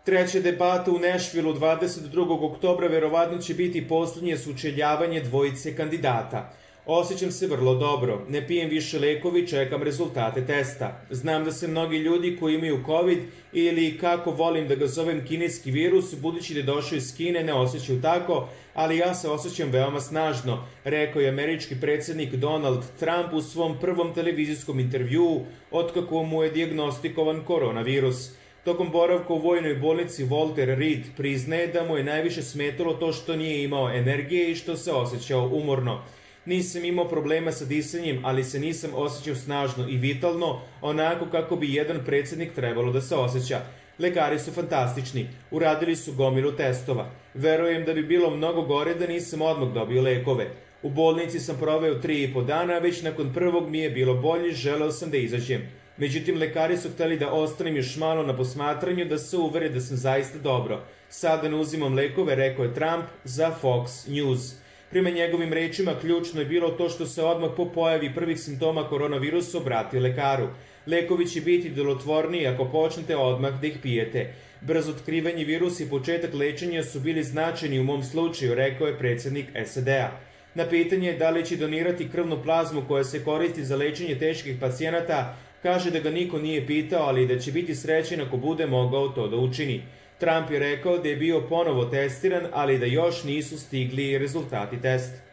Treća debata u Nešvilu 22. oktobra verovatno će biti poslednje sučeljavanje dvojice kandidata. Osjećam se vrlo dobro, ne pijem više lekovi i čekam rezultate testa. Znam da se mnogi ljudi koji imaju COVID ili, kako volim da ga zovem, kineski virus, budući da je došao iz Kine, ne osjećaju tako, ali ja se osjećam veoma snažno, rekao je američki predsjednik Donald Trump u svom prvom televizijskom intervjuu otkako mu je dijagnostikovan koronavirus. Tokom boravka u vojnoj bolnici Walter Reed priznaje da mu je najviše smetalo to što nije imao energije i što se osjećao umorno. Nisam imao problema sa disanjem, ali se nisam osjećao snažno i vitalno, onako kako bi jedan predsjednik trebalo da se osjeća. Lekari su fantastični, uradili su gomilu testova. Verujem da bi bilo mnogo gore da nisam odmah dobio lekove. U bolnici sam proveo 3,5 dana, već nakon prvog mi je bilo bolje, želeo sam da izađem. Međutim, lekari su hteli da ostanem još malo na posmatranju da se uvere da sam zaista dobro. Sada ne uzimam lekove, rekao je Trump za Fox News. Prema njegovim rečima, ključno je bilo to što se odmah po pojavi prvih simptoma koronavirusa obratio lekaru. Lekovi će biti delotvorniji ako počnete odmah da ih pijete. Brzo otkrivanje virusa i početak lečenja su bili značajni u mom slučaju, rekao je predsjednik SAD-a. Na pitanje da li će donirati krvnu plazmu koja se koristi za lečenje teških pacijenata, kaže da ga niko nije pitao, ali da će biti srećen ako bude mogao to da učini. Trump je rekao da je bio ponovo testiran, ali da još nisu stigli rezultati testa.